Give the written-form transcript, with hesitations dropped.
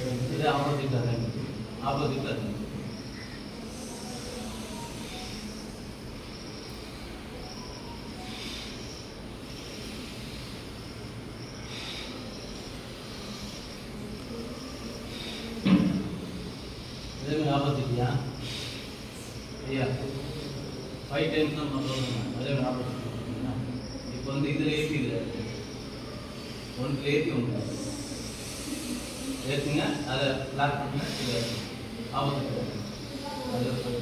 இது ஆப்போசிட் அதான் ஆப்போசிட் அது இதே ஆப்போசிட்யா ஐயா 5 டைம்ஸ் தான் பண்ணுறோம் அதே ஆப்போசிட் இப்போ வந்து இதில் ஏற்றி இதில் ஒன்றில் ஏற்றி ஒன்று ஏற்றுங்க அதை லாக் பண்ணுங்க இது ஆப்போசிட் அது